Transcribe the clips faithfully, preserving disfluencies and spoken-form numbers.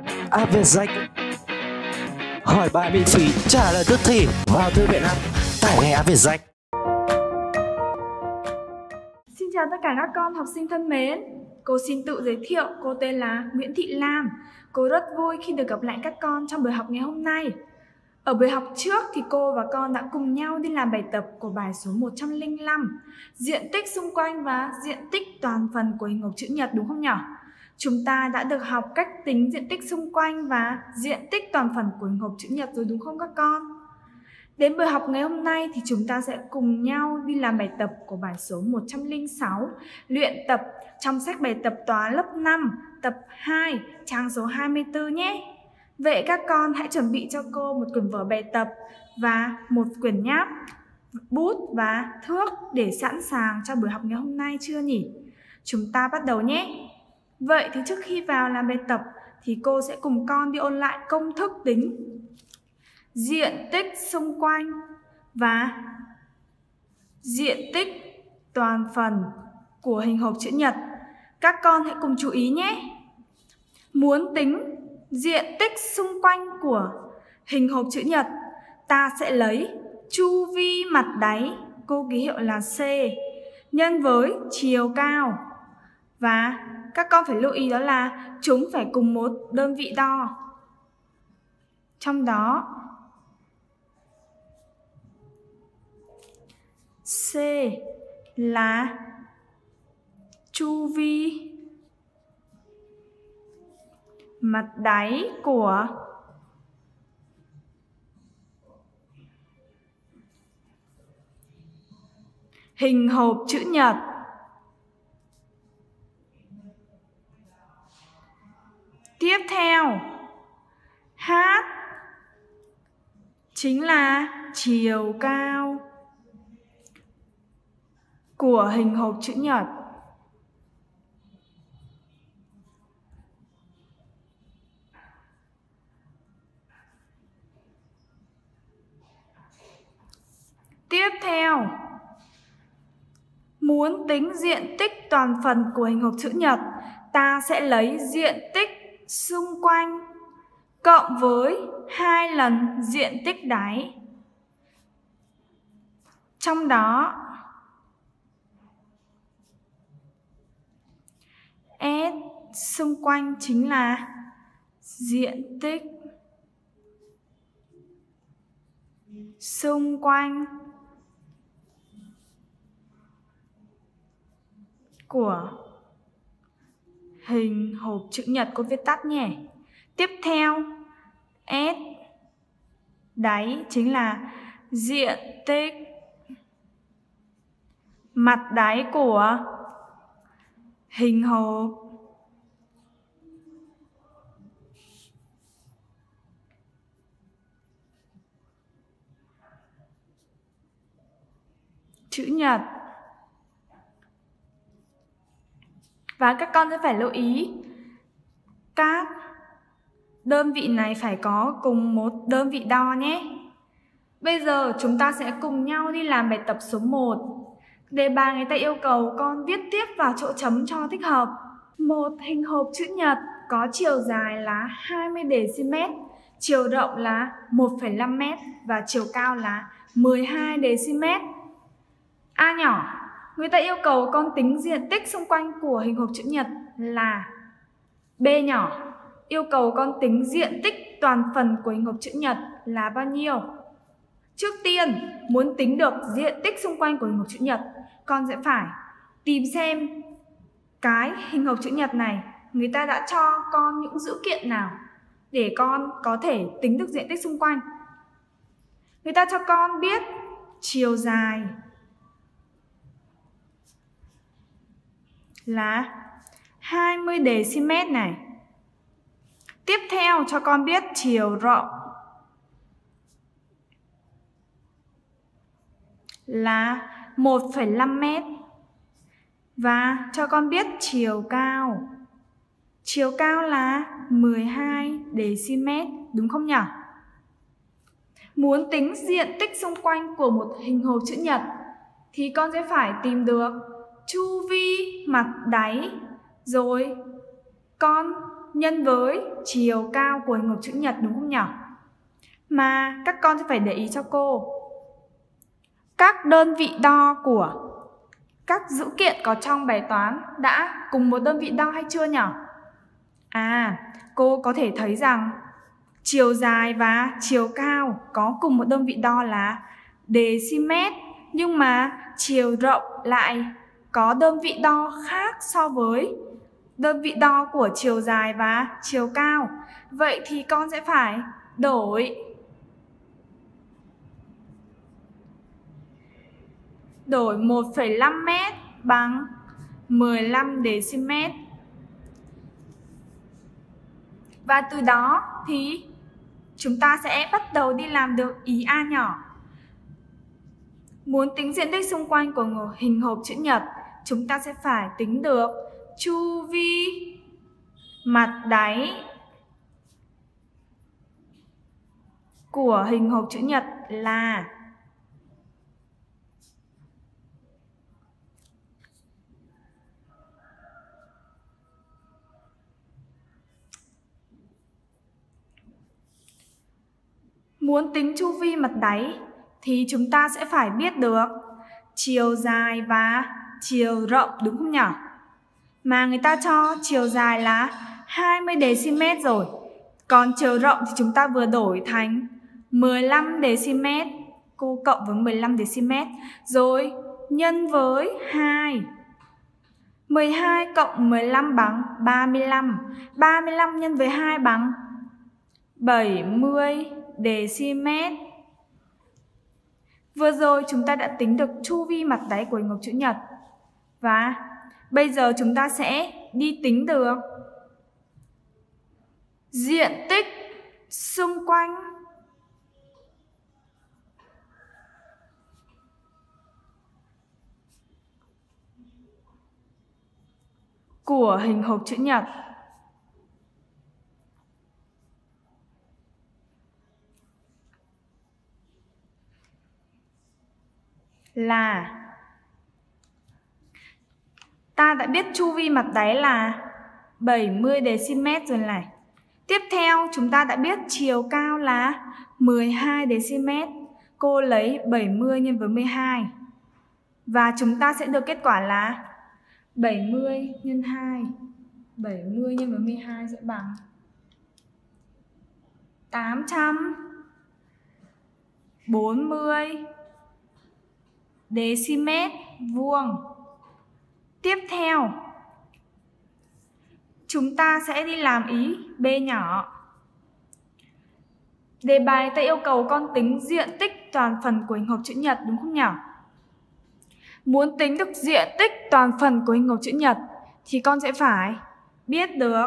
áp Việt Danh. Hỏi bài miễn phí, trả lời tức thì. Vào thư viện app, tải ngay áp Việt Danh. Xin chào tất cả các con học sinh thân mến. Cô xin tự giới thiệu, cô tên là Nguyễn Thị Lam. Cô rất vui khi được gặp lại các con trong buổi học ngày hôm nay. Ở buổi học trước thì cô và con đã cùng nhau đi làm bài tập của bài số một trăm lẻ năm, diện tích xung quanh và diện tích toàn phần của hình hộp chữ nhật, đúng không nhỉ? Chúng ta đã được học cách tính diện tích xung quanh và diện tích toàn phần của hình hộp chữ nhật rồi, đúng không các con? Đến buổi học ngày hôm nay thì chúng ta sẽ cùng nhau đi làm bài tập của bài số một trăm lẻ sáu, luyện tập trong sách bài tập toán lớp năm, tập hai, trang số hai mươi tư nhé. Vậy các con hãy chuẩn bị cho cô một quyển vở bài tập và một quyển nháp, bút và thước để sẵn sàng cho buổi học ngày hôm nay chưa nhỉ? Chúng ta bắt đầu nhé. Vậy thì trước khi vào làm bài tập thì cô sẽ cùng con đi ôn lại công thức tính diện tích xung quanh và diện tích toàn phần của hình hộp chữ nhật. Các con hãy cùng chú ý nhé. Muốn tính diện tích xung quanh của hình hộp chữ nhật, ta sẽ lấy chu vi mặt đáy, cô ký hiệu là C, nhân với chiều cao. Và các con phải lưu ý đó là chúng phải cùng một đơn vị đo. Trong đó C là chu vi mặt đáy của hình hộp chữ nhật. Tiếp theo, H chính là chiều cao của hình hộp chữ nhật. Tiếp theo, muốn tính diện tích toàn phần của hình hộp chữ nhật, ta sẽ lấy diện tích xung quanh cộng với hai lần diện tích đáy. Trong đó S xung quanh chính là diện tích xung quanh của hình hộp chữ nhật, cô viết tắt nhé. Tiếp theo, S đáy chính là diện tích mặt đáy của hình hộp chữ nhật. Và các con sẽ phải lưu ý các đơn vị này phải có cùng một đơn vị đo nhé. Bây giờ chúng ta sẽ cùng nhau đi làm bài tập số một. Đề bài người ta yêu cầu con viết tiếp vào chỗ chấm cho thích hợp. Một hình hộp chữ nhật có chiều dài là hai mươi đê-xi-mét, chiều rộng là một phẩy năm mét và chiều cao là mười hai đê-xi-mét. A nhỏ, người ta yêu cầu con tính diện tích xung quanh của hình hộp chữ nhật là B nhỏ, yêu cầu con tính diện tích toàn phần của hình hộp chữ nhật là bao nhiêu? Trước tiên, muốn tính được diện tích xung quanh của hình hộp chữ nhật, con sẽ phải tìm xem cái hình hộp chữ nhật này người ta đã cho con những dữ kiện nào để con có thể tính được diện tích xung quanh. Người ta cho con biết chiều dài là hai mươi đê-xi-mét này. Tiếp theo cho con biết chiều rộng là một phẩy năm mét. Và cho con biết chiều cao. Chiều cao là mười hai đê-xi-mét, đúng không nhỉ? Muốn tính diện tích xung quanh của một hình hộp chữ nhật thì con sẽ phải tìm được chu vi mặt đáy, rồi con nhân với chiều cao của hình hộp chữ nhật, đúng không nhỉ? Mà các con sẽ phải để ý cho cô. Các đơn vị đo của các dữ kiện có trong bài toán đã cùng một đơn vị đo hay chưa nhỉ? À, cô có thể thấy rằng chiều dài và chiều cao có cùng một đơn vị đo là decimet, nhưng mà chiều rộng lại có đơn vị đo khác so với đơn vị đo của chiều dài và chiều cao. Vậy thì con sẽ phải đổi đổi một phẩy năm mét bằng mười lăm decimet. Và từ đó thì chúng ta sẽ bắt đầu đi làm được ý A nhỏ. Muốn tính diện tích xung quanh của hình hộp chữ nhật, chúng ta sẽ phải tính được chu vi mặt đáy của hình hộp chữ nhật là Muốn tính chu vi mặt đáy thì chúng ta sẽ phải biết được chiều dài và chiều rộng, đúng không nhỉ? Mà người ta cho chiều dài là hai mươi decimet rồi. Còn chiều rộng thì chúng ta vừa đổi thành mười lăm decimet. Cô cộng với mười lăm decimet rồi nhân với hai. mười hai cộng mười lăm bằng ba mươi lăm. ba mươi lăm nhân với hai bằng bảy mươi decimet. Vừa rồi chúng ta đã tính được chu vi mặt đáy của hình hộp chữ nhật. Và bây giờ chúng ta sẽ đi tính được diện tích xung quanh của hình hộp chữ nhật. Là ta đã biết chu vi mặt đáy là bảy mươi decimet rồi này. Tiếp theo chúng ta đã biết chiều cao là mười hai decimet. Cô lấy bảy mươi nhân với mười hai. Và chúng ta sẽ được kết quả là bảy mươi nhân hai. bảy mươi nhân với mười hai sẽ bằng tám trăm bốn mươi decimet vuông. Tiếp theo chúng ta sẽ đi làm ý B nhỏ. Đề bài ta yêu cầu con tính diện tích toàn phần của hình hộp chữ nhật, đúng không nhỉ? Muốn tính được diện tích toàn phần của hình hộp chữ nhật thì con sẽ phải biết được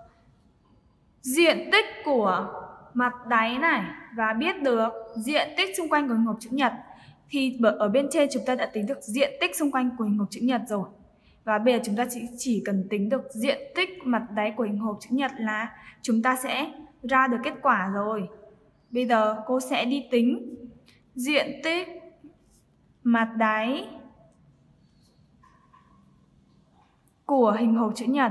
diện tích của mặt đáy này và biết được diện tích xung quanh của hình hộp chữ nhật. Thì ở bên trên chúng ta đã tính được diện tích xung quanh của hình hộp chữ nhật rồi. Và bây giờ chúng ta chỉ, chỉ cần tính được diện tích mặt đáy của hình hộp chữ nhật là chúng ta sẽ ra được kết quả rồi. Bây giờ cô sẽ đi tính diện tích mặt đáy của hình hộp chữ nhật.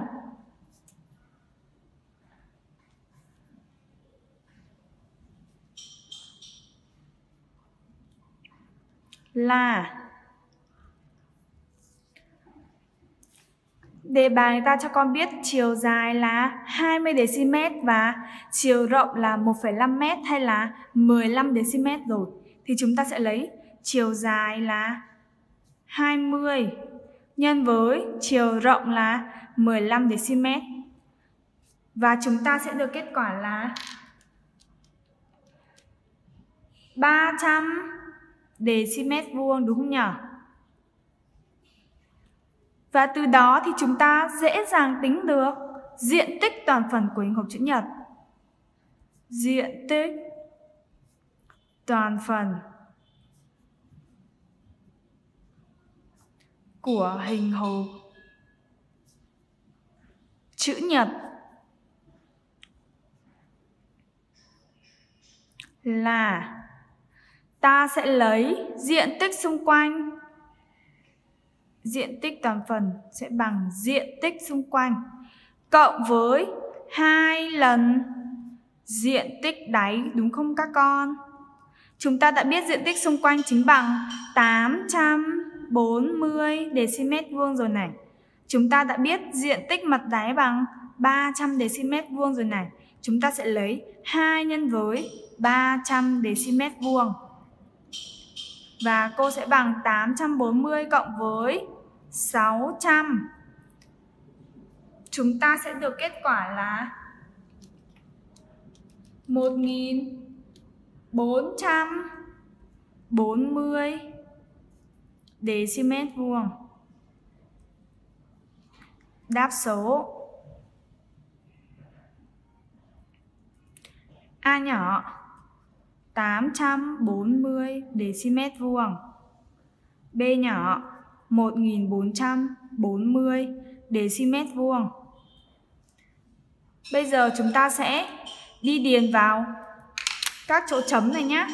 Là đề bài ta cho con biết chiều dài là hai mươi decimet và chiều rộng là một phẩy năm mét hay là mười lăm decimet rồi. Thì chúng ta sẽ lấy chiều dài là hai mươi nhân với chiều rộng là mười lăm decimet. Và chúng ta sẽ được kết quả là ba trăm decimet vuông, đúng không nhỉ? Và từ đó thì chúng ta dễ dàng tính được diện tích toàn phần của hình hộp chữ nhật. Diện tích toàn phần của hình hộp chữ nhật là ta sẽ lấy diện tích xung quanh, diện tích toàn phần sẽ bằng diện tích xung quanh cộng với hai lần diện tích đáy, đúng không các con? Chúng ta đã biết diện tích xung quanh chính bằng tám trăm bốn mươi dm² rồi này. Chúng ta đã biết diện tích mặt đáy bằng ba trăm dm² rồi này. Chúng ta sẽ lấy hai nhân với ba trăm dm². Và cô sẽ bằng tám trăm bốn mươi cộng với sáu trăm. Chúng ta sẽ được kết quả là một nghìn bốn trăm bốn mươi dm². Đáp số A nhỏ tám trăm bốn mươi dm², B nhỏ một nghìn bốn trăm bốn mươi dm². Bây giờ chúng ta sẽ đi điền vào các chỗ chấm này nhé.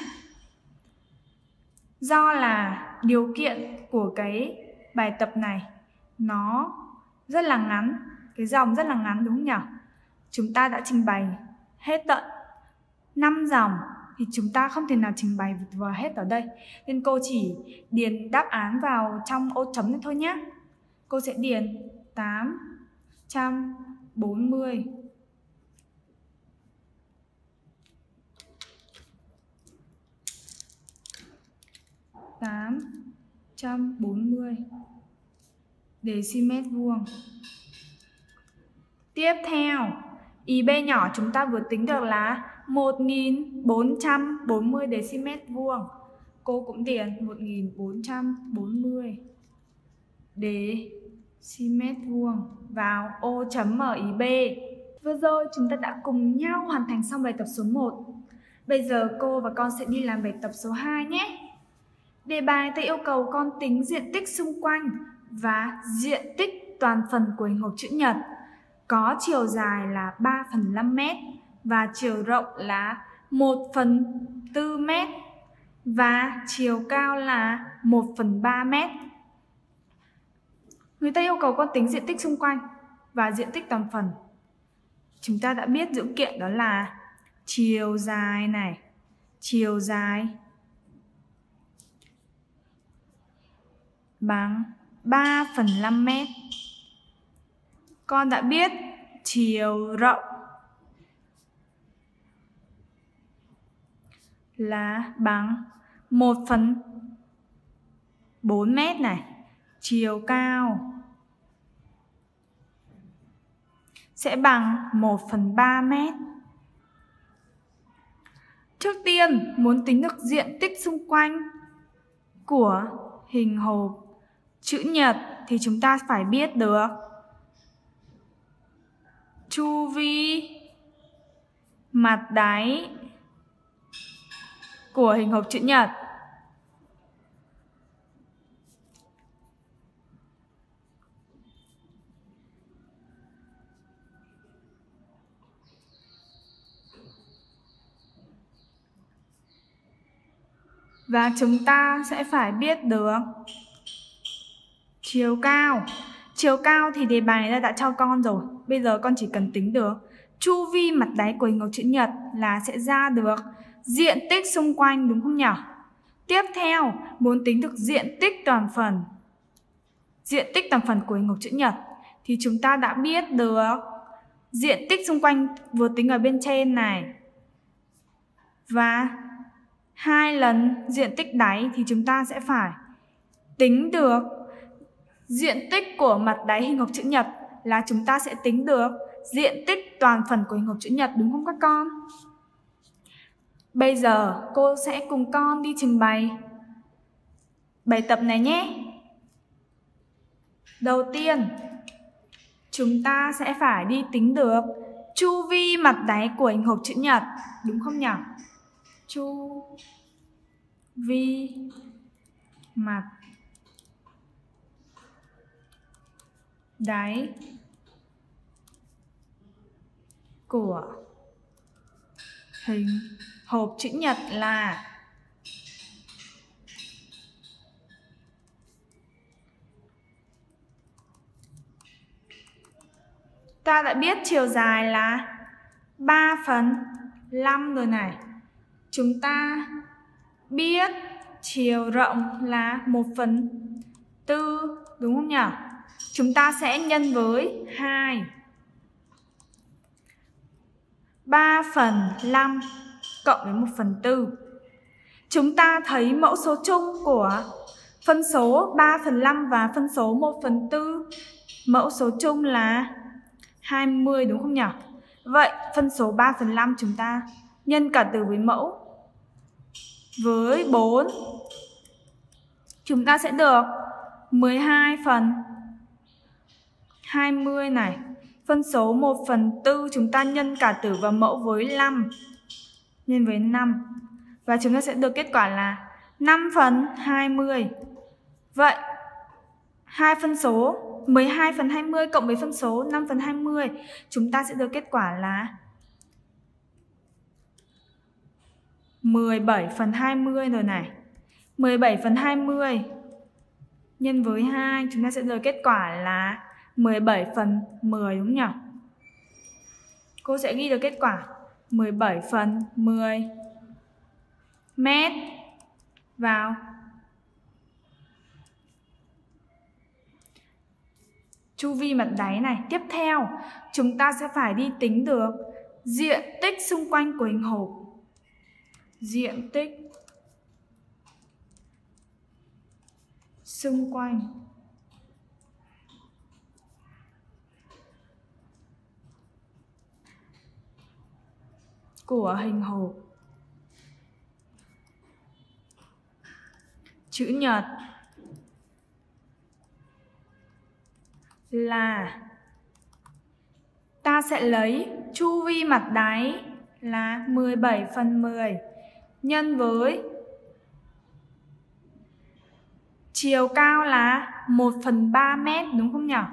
Do là điều kiện của cái bài tập này nó rất là ngắn, cái dòng rất là ngắn đúng không nhỉ? Chúng ta đã trình bày hết tận năm dòng thì chúng ta không thể nào trình bày vào hết ở đây. Nên cô chỉ điền đáp án vào trong ô chấm này thôi nhé. Cô sẽ điền tám trăm bốn mươi. tám trăm bốn mươi dm². Tiếp theo, ý B nhỏ chúng ta vừa tính được là một nghìn bốn trăm bốn mươi dm². Cô cũng điền một nghìn bốn trăm bốn mươi dm² vào ô chấm ở ý B. Vừa rồi chúng ta đã cùng nhau hoàn thành xong bài tập số một. Bây giờ cô và con sẽ đi làm bài tập số hai nhé. Đề bài ta yêu cầu con tính diện tích xung quanh và diện tích toàn phần của hình hộp chữ nhật. Có chiều dài là ba phần năm mét và chiều rộng là một phần tư mét và chiều cao là một phần ba mét. Người ta yêu cầu con tính diện tích xung quanh và diện tích toàn phần. Chúng ta đã biết dữ kiện đó là chiều dài này, chiều dài bằng ba phần năm mét. Con đã biết chiều rộng là bằng một phần bốn mét này. Chiều cao sẽ bằng một phần ba mét. Trước tiên, muốn tính được diện tích xung quanh của hình hộp chữ nhật thì chúng ta phải biết được chu vi mặt đáy của hình hộp chữ nhật. Và chúng ta sẽ phải biết được chiều cao. Chiều cao thì đề bài này đã cho con rồi. Bây giờ con chỉ cần tính được chu vi mặt đáy của hình hộp chữ nhật là sẽ ra được diện tích xung quanh, đúng không nhỉ? Tiếp theo, muốn tính được diện tích toàn phần. Diện tích toàn phần của hình hộp chữ nhật thì chúng ta đã biết được diện tích xung quanh vừa tính ở bên trên này. Và hai lần diện tích đáy thì chúng ta sẽ phải tính được diện tích của mặt đáy hình hộp chữ nhật là chúng ta sẽ tính được diện tích toàn phần của hình hộp chữ nhật, đúng không các con? Bây giờ cô sẽ cùng con đi trình bày bài tập này nhé. Đầu tiên, chúng ta sẽ phải đi tính được chu vi mặt đáy của hình hộp chữ nhật, đúng không nhỉ? Chu vi mặt đáy của hình hộp chữ nhật là Ta đã biết chiều dài là ba phần năm rồi này. Chúng ta biết chiều rộng là một phần tư, đúng không nhỉ? Chúng ta sẽ nhân với hai. ba phần năm cộng với một phần tư. Chúng ta thấy mẫu số chung của phân số ba phần năm và phân số một phần tư. Mẫu số chung là hai mươi, đúng không nhỉ? Vậy phân số ba phần năm chúng ta nhân cả từ với mẫu với bốn. Chúng ta sẽ được mười hai phần hai mươi này. Phân số một phần tư chúng ta nhân cả tử và mẫu với năm. Nhân với năm. Và chúng ta sẽ được kết quả là năm phần hai mươi. Vậy hai phân số mười hai phần hai mươi cộng với phân số năm phần hai mươi, chúng ta sẽ được kết quả là mười bảy phần hai mươi rồi này. mười bảy phần hai mươi nhân với hai, chúng ta sẽ được kết quả là mười bảy phần mười, đúng nhỉ? Cô sẽ ghi được kết quả mười bảy phần mười mét vào. Chu vi mặt đáy này. Tiếp theo, chúng ta sẽ phải đi tính được diện tích xung quanh của hình hộp. Diện tích xung quanh của hình hộp chữ nhật là ta sẽ lấy chu vi mặt đáy là mười bảy phần mười nhân với chiều cao là một phần ba mét, đúng không nhỉ?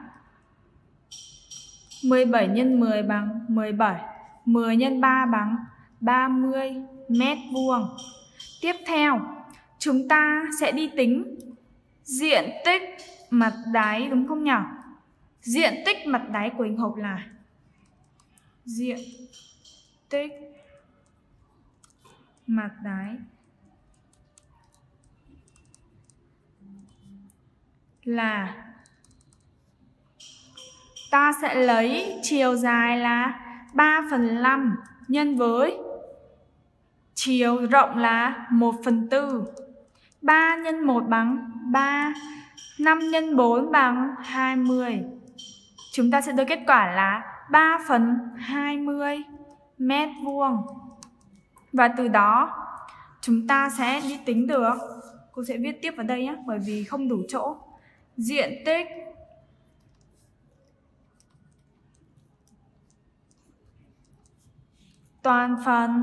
mười bảy nhân mười bằng mười bảy. mười nhân ba bằng ba mươi mét vuông. Tiếp theo, chúng ta sẽ đi tính diện tích mặt đáy, đúng không nhỉ? Diện tích mặt đáy của hình hộp là diện tích mặt đáy là ta sẽ lấy chiều dài là ba phần năm nhân với chiều rộng là một phần tư. ba nhân một bằng ba, năm nhân bốn bằng hai mươi. Chúng ta sẽ được kết quả là ba phần hai mươi mét vuông. Và từ đó chúng ta sẽ đi tính được, cô sẽ viết tiếp vào đây nhé, bởi vì không đủ chỗ. Diện tích toàn phần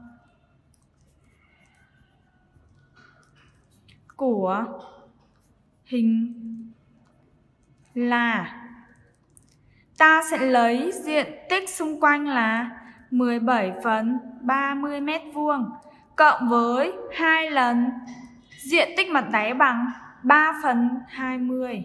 của hình là ta sẽ lấy diện tích xung quanh là mười bảy phần ba mươi mét vuông cộng với hai lần diện tích mặt đáy bằng ba phần hai mươi.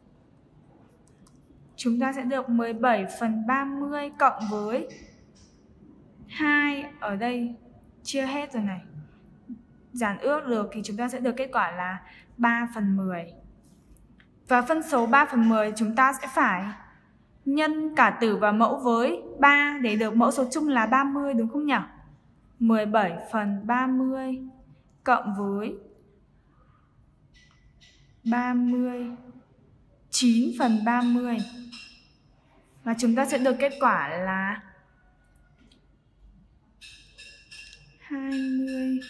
Chúng ta sẽ được mười bảy phần ba mươi cộng với hai, ở đây chia hết rồi này. Giản ước được thì chúng ta sẽ được kết quả là ba phần mười. Và phân số ba phần mười chúng ta sẽ phải nhân cả tử và mẫu với ba để được mẫu số chung là ba mươi, đúng không nhỉ? mười bảy phần ba mươi cộng với ba mươi, chín phần ba mươi. Và chúng ta sẽ được kết quả là hai mươi,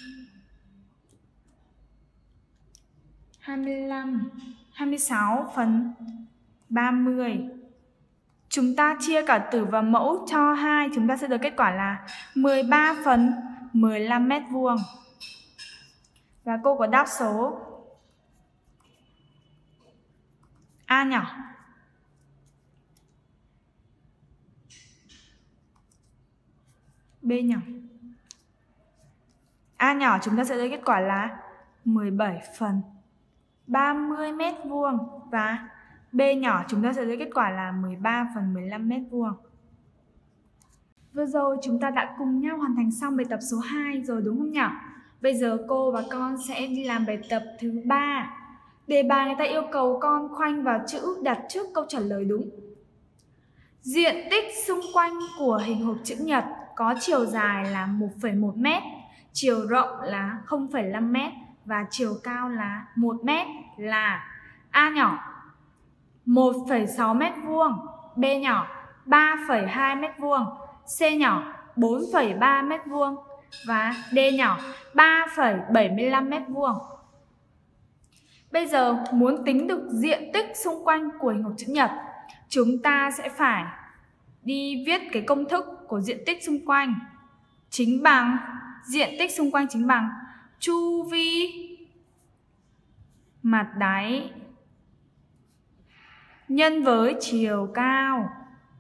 hai mươi lăm, hai mươi sáu phần ba mươi. Chúng ta chia cả tử và mẫu cho hai, chúng ta sẽ được kết quả là mười ba phần mười lăm mét vuông. Và cô có đáp số A nhỏ. B nhỏ. A nhỏ chúng ta sẽ được kết quả là mười bảy phần ba mươi mét vuông và B nhỏ chúng ta sẽ lấy kết quả là mười ba phần mười lăm mét vuông. Vừa rồi chúng ta đã cùng nhau hoàn thành xong bài tập số hai rồi đúng không nhỉ? Bây giờ cô và con sẽ đi làm bài tập thứ ba. Đề bài người ta yêu cầu con khoanh vào chữ đặt trước câu trả lời đúng. Diện tích xung quanh của hình hộp chữ nhật có chiều dài là một phẩy một mét, chiều rộng là không phẩy năm mét và chiều cao là một mét là A nhỏ một phẩy sáu mét vuông, B nhỏ ba phẩy hai mét vuông, C nhỏ bốn phẩy ba mét vuông và D nhỏ ba phẩy bảy mươi lăm mét vuông. Bây giờ muốn tính được diện tích xung quanh của hình hộp chữ nhật, chúng ta sẽ phải đi viết cái công thức của diện tích xung quanh. Chính bằng diện tích xung quanh chính bằng chu vi mặt đáy nhân với chiều cao.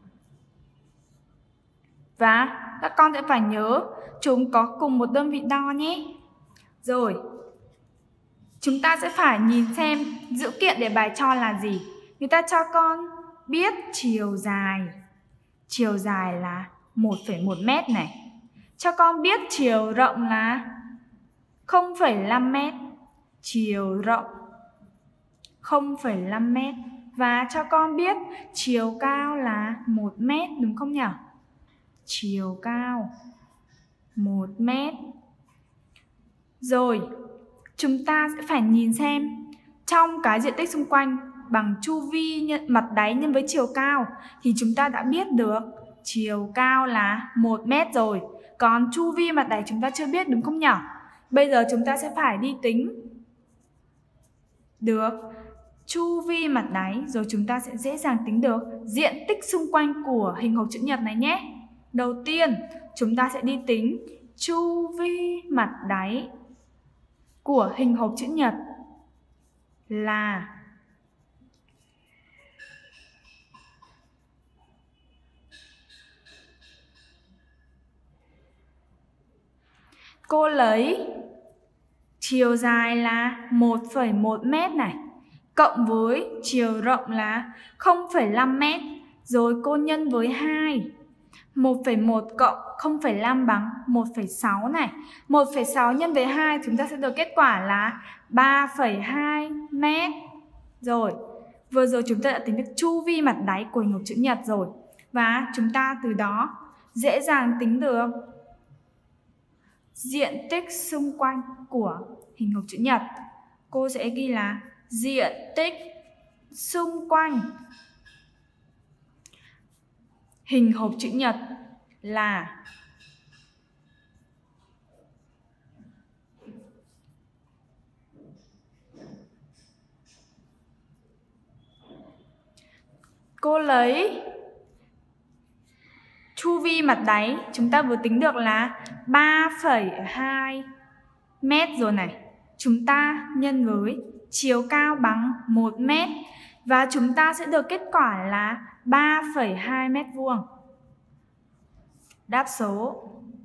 Và các con sẽ phải nhớ chúng có cùng một đơn vị đo nhé. Rồi, chúng ta sẽ phải nhìn xem dữ kiện đề bài cho là gì. Người ta cho con biết chiều dài. Chiều dài là một phẩy một mét này. Cho con biết chiều rộng là không phẩy năm mét. Chiều rộng không phẩy năm mét. Và cho con biết chiều cao là một mét đúng không nhỉ? Chiều cao một mét. Rồi, chúng ta sẽ phải nhìn xem trong cái diện tích xung quanh bằng chu vi nhân, mặt đáy nhân với chiều cao thì chúng ta đã biết được chiều cao là một mét rồi. Còn chu vi mặt đáy chúng ta chưa biết đúng không nhỉ? Bây giờ chúng ta sẽ phải đi tính được chu vi mặt đáy rồi chúng ta sẽ dễ dàng tính được diện tích xung quanh của hình hộp chữ nhật này nhé. Đầu tiên, chúng ta sẽ đi tính chu vi mặt đáy của hình hộp chữ nhật là cô lấy chiều dài là một phẩy một mét này cộng với chiều rộng là không phẩy năm mét rồi cô nhân với hai. một phẩy một cộng không phẩy năm bằng một phẩy sáu này. một phẩy sáu nhân với hai chúng ta sẽ được kết quả là ba phẩy hai mét. Rồi, vừa rồi chúng ta đã tính được chu vi mặt đáy của hình hộp chữ nhật rồi. Và chúng ta từ đó dễ dàng tính được diện tích xung quanh của hình hộp chữ nhật. Cô sẽ ghi là diện tích xung quanh hình hộp chữ nhật là cô lấy chu vi mặt đáy chúng ta vừa tính được là ba phẩy hai mét rồi này. Chúng ta nhân với chiều cao bằng một mét và chúng ta sẽ được kết quả là ba phẩy hai mét vuông. Đáp số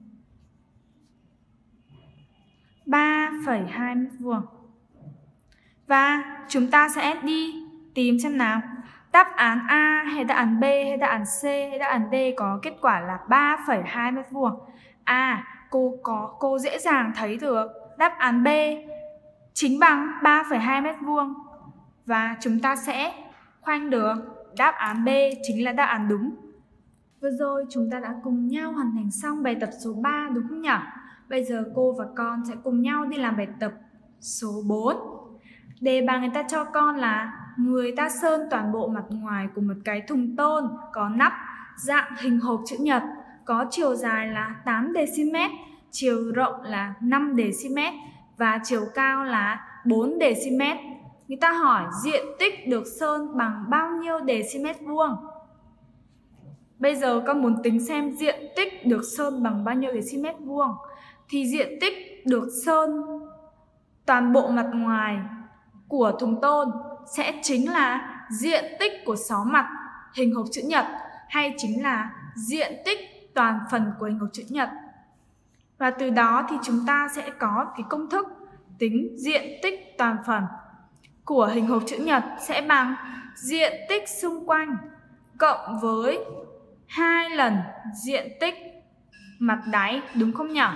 ba phẩy hai mét vuông. Và chúng ta sẽ đi tìm xem nào đáp án A hay đáp án B hay đáp án C hay đáp án D có kết quả là ba phẩy hai mét vuông. À, cô có cô dễ dàng thấy được đáp án B chính bằng ba phẩy hai mét vuông và chúng ta sẽ khoanh được đáp án B chính là đáp án đúng. Vừa rồi chúng ta đã cùng nhau hoàn thành xong bài tập số ba đúng không nhỉ? Bây giờ cô và con sẽ cùng nhau đi làm bài tập số bốn. Đề bài người ta cho con là người ta sơn toàn bộ mặt ngoài của một cái thùng tôn có nắp dạng hình hộp chữ nhật, có chiều dài là tám đê-xi-mét, chiều rộng là năm đê-xi-mét và chiều cao là bốn đê-xi-mét. Người ta hỏi diện tích được sơn bằng bao nhiêu đê-xi-mét vuông? Bây giờ con muốn tính xem diện tích được sơn bằng bao nhiêu đê-xi-mét vuông thì diện tích được sơn toàn bộ mặt ngoài của thùng tôn sẽ chính là diện tích của sáu mặt hình hộp chữ nhật hay chính là diện tích toàn phần của hình hộp chữ nhật. Và từ đó thì chúng ta sẽ có cái công thức tính diện tích toàn phần. của hình hộp chữ nhật sẽ bằng diện tích xung quanh cộng với hai lần diện tích mặt đáy, đúng không nhỉ?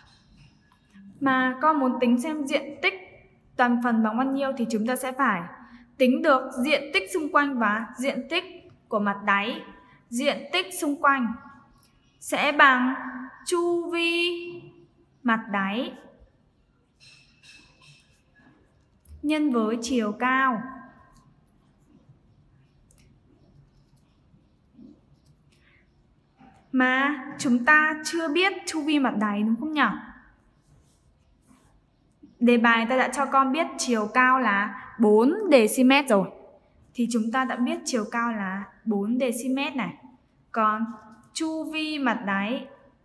Mà con muốn tính xem diện tích toàn phần bằng bao nhiêu thì chúng ta sẽ phải tính được diện tích xung quanh và diện tích của mặt đáy. Diện tích xung quanh sẽ bằng chu vi mặt đáy nhân với chiều cao. Mà chúng ta chưa biết chu vi mặt đáy, đúng không nhỉ? Đề bài ta đã cho con biết chiều cao là bốn decimet rồi. Thì chúng ta đã biết chiều cao là bốn decimet này. Còn chu vi mặt đáy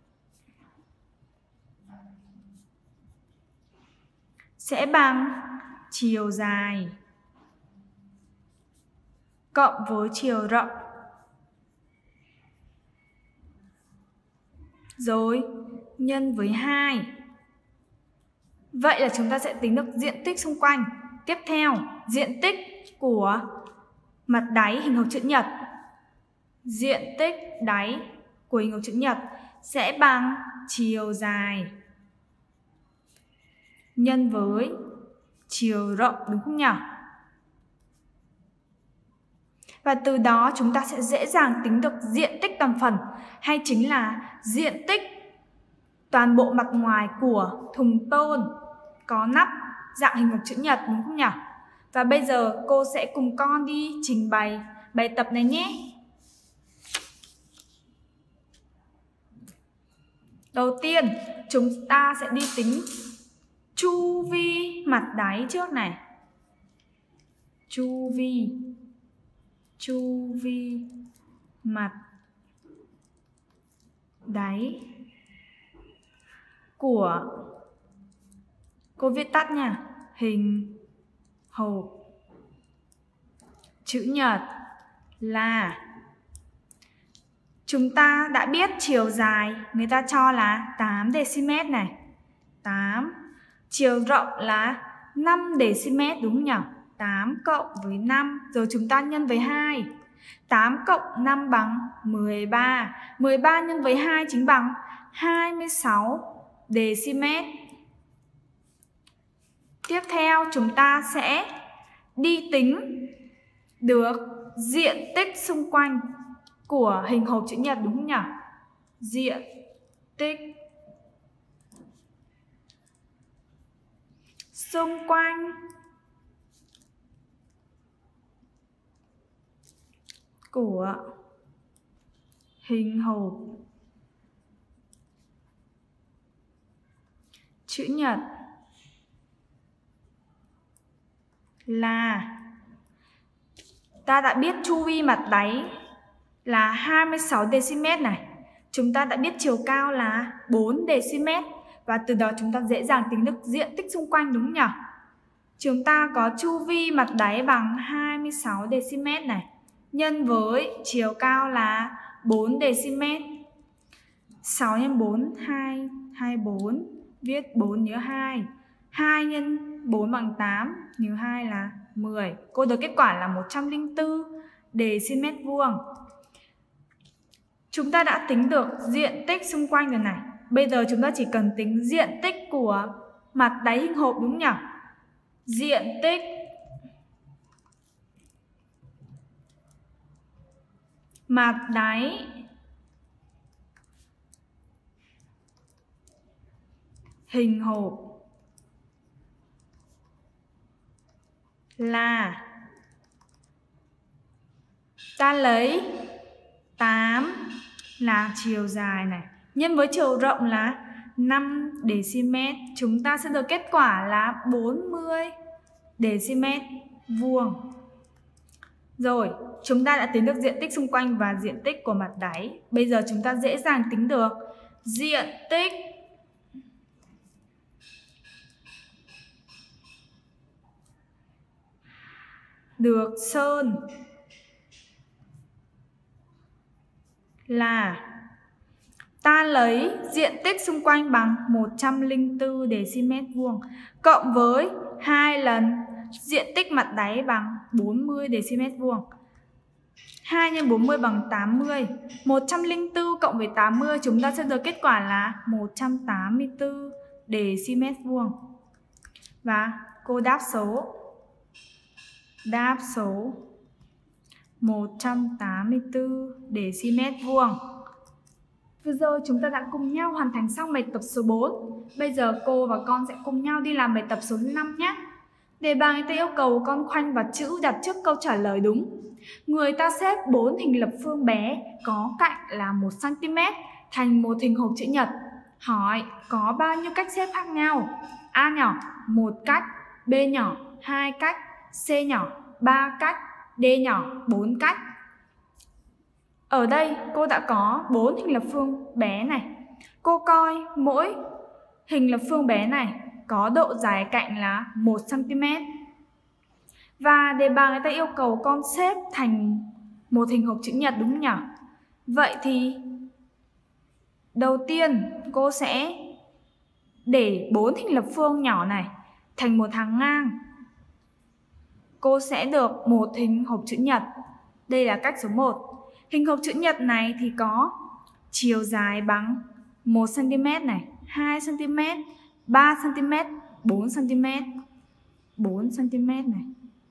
sẽ bằng chiều dài cộng với chiều rộng. Rồi nhân với hai. Vậy là chúng ta sẽ tính được diện tích xung quanh. Tiếp theo, diện tích của mặt đáy hình hộp chữ nhật. Diện tích đáy của hình hộp chữ nhật sẽ bằng chiều dài nhân với chiều rộng, đúng không nhỉ? Và từ đó chúng ta sẽ dễ dàng tính được diện tích toàn phần, hay chính là diện tích toàn bộ mặt ngoài của thùng tôn có nắp dạng hình hộp chữ nhật, đúng không nhỉ? Và bây giờ cô sẽ cùng con đi trình bày bài tập này nhé. Đầu tiên, chúng ta sẽ đi tính chu vi mặt đáy trước này. Chu vi chu vi mặt đáy của, cô viết tắt nha, hình hộp chữ nhật là, chúng ta đã biết chiều dài người ta cho là tám decimet này, tám. Chiều rộng là năm decimet, đúng không nhỉ? tám cộng với năm, rồi chúng ta nhân với hai. tám cộng năm bằng mười ba. mười ba nhân với hai chính bằng hai mươi sáu decimet. Tiếp theo chúng ta sẽ đi tính được diện tích xung quanh của hình hộp chữ nhật, đúng không nhỉ? Diện tích xung quanh của hình hộp chữ nhật là, ta đã biết chu vi mặt đáy là hai mươi sáu decimet này. Chúng ta đã biết chiều cao là bốn decimet. Và từ đó chúng ta dễ dàng tính được diện tích xung quanh, đúng không nhỉ? Chúng ta có chu vi mặt đáy bằng hai mươi sáu decimet này, nhân với chiều cao là bốn decimet. sáu nhân bốn, hai, hai mươi bốn. Viết bốn nhớ hai. hai nhân bốn bằng tám, nhớ hai là mười. Cô được kết quả là một trăm lẻ bốn decimet vuông. Chúng ta đã tính được diện tích xung quanh rồi này. Bây giờ chúng ta chỉ cần tính diện tích của mặt đáy hình hộp, đúng không nhỉ? Diện tích mặt đáy hình hộp là, ta lấy tám là chiều dài này, nhân với chiều rộng là năm decimet. Chúng ta sẽ được kết quả là bốn mươi decimet vuông. Rồi, chúng ta đã tính được diện tích xung quanh và diện tích của mặt đáy. Bây giờ chúng ta dễ dàng tính được diện tích được sơn là, ta lấy diện tích xung quanh bằng một trăm lẻ bốn decimet vuông cộng với hai lần diện tích mặt đáy bằng bốn mươi đê-xi-mét vuông. hai nhân bốn mươi bằng tám mươi. một trăm lẻ bốn cộng với tám mươi chúng ta sẽ được kết quả là một trăm tám mươi tư đê-xi-mét vuông. Và cô đáp số đáp số một trăm tám mươi tư đê-xi-mét vuông. Vừa rồi chúng ta đã cùng nhau hoàn thành xong bài tập số bốn. Bây giờ cô và con sẽ cùng nhau đi làm bài tập số năm nhé. Đề bài người ta yêu cầu con khoanh và chữ đặt trước câu trả lời đúng. Người ta xếp bốn hình lập phương bé có cạnh là một xăng-ti-mét thành một hình hộp chữ nhật. Hỏi có bao nhiêu cách xếp khác nhau? A nhỏ một cách, B nhỏ hai cách, C nhỏ ba cách, D nhỏ bốn cách. Ở đây cô đã có bốn hình lập phương bé này. Cô coi mỗi hình lập phương bé này có độ dài cạnh là một xăng-ti-mét. Và đề bài người ta yêu cầu con xếp thành một hình hộp chữ nhật đúng không nhỉ? Vậy thì đầu tiên cô sẽ để bốn hình lập phương nhỏ này thành một hàng ngang. Cô sẽ được một hình hộp chữ nhật. Đây là cách số một. Hình hộp chữ nhật này thì có chiều dài bằng một xăng-ti-mét này, hai xăng-ti-mét, ba xăng-ti-mét, bốn xăng-ti-mét, bốn xăng-ti-mét này.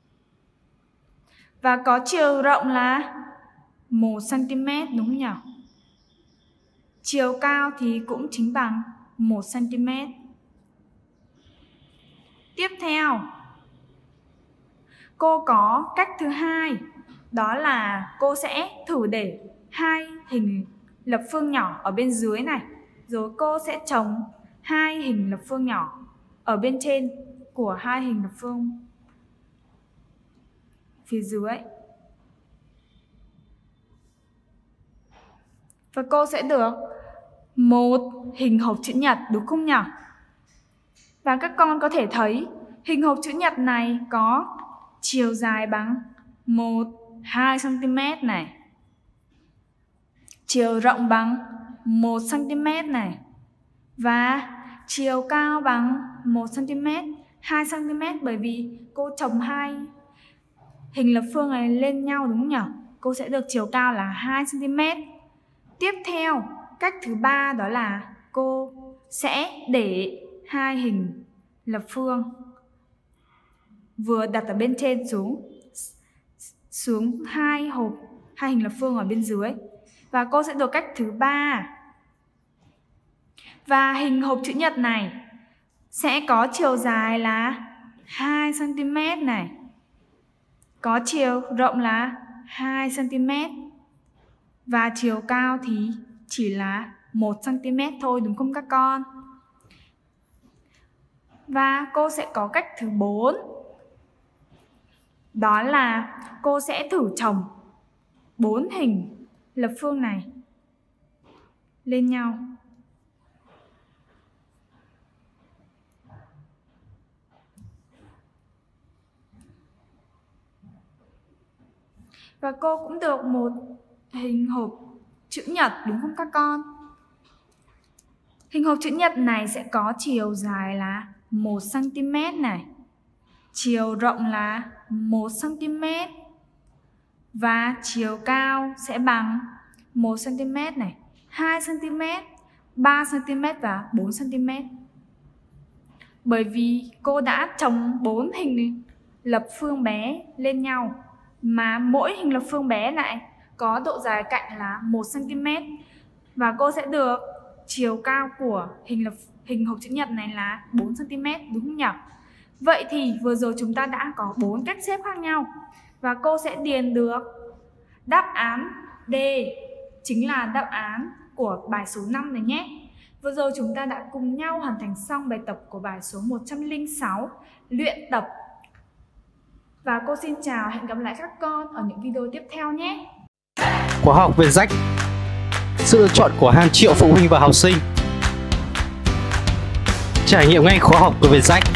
Và có chiều rộng là một xăng-ti-mét đúng không nhỉ? Chiều cao thì cũng chính bằng một xăng-ti-mét. Tiếp theo, cô có cách thứ hai, đó là cô sẽ thử để hai hình lập phương nhỏ ở bên dưới này, rồi cô sẽ trồng hai hình lập phương nhỏ ở bên trên của hai hình lập phương phía dưới. Và cô sẽ được một hình hộp chữ nhật đúng không nhỉ? Và các con có thể thấy hình hộp chữ nhật này có chiều dài bằng một, hai xăng-ti-mét này, chiều rộng bằng một xăng-ti-mét này, và chiều cao bằng một xăng-ti-mét, hai xăng-ti-mét, bởi vì cô chồng hai hình lập phương này lên nhau đúng không nhỉ? Cô sẽ được chiều cao là hai xăng-ti-mét. Tiếp theo, cách thứ ba đó là cô sẽ để hai hình lập phương vừa đặt ở bên trên xuống xuống hai hộp hai hình lập phương ở bên dưới, và cô sẽ được cách thứ ba. Và hình hộp chữ nhật này sẽ có chiều dài là hai xăng-ti-mét này, có chiều rộng là hai xăng-ti-mét, và chiều cao thì chỉ là một xăng-ti-mét thôi đúng không các con? Và cô sẽ có cách thứ bốn, đó là cô sẽ thử chồng bốn hình lập phương này lên nhau. Và cô cũng được một hình hộp chữ nhật đúng không các con? Hình hộp chữ nhật này sẽ có chiều dài là một xăng-ti-mét này, chiều rộng là một xăng-ti-mét, và chiều cao sẽ bằng một xăng-ti-mét này, hai xăng-ti-mét, ba xăng-ti-mét và bốn xăng-ti-mét. Bởi vì cô đã chồng bốn hình lập phương bé lên nhau, mà mỗi hình lập phương bé này có độ dài cạnh là một xăng-ti-mét, và cô sẽ được chiều cao của hình lập hình hộp chữ nhật này là bốn xăng-ti-mét đúng không nhỉ? Vậy thì vừa rồi chúng ta đã có bốn cách xếp khác nhau, và cô sẽ điền được đáp án D, chính là đáp án của bài số năm này nhé. Vừa rồi chúng ta đã cùng nhau hoàn thành xong bài tập của bài số một trăm lẻ sáu, luyện tập. Và cô xin chào, hẹn gặp lại các con ở những video tiếp theo nhé. Khóa học Việt Rách, sự lựa chọn của hàng triệu phụ huynh và học sinh. Trải nghiệm ngay khóa học của Việt Rách.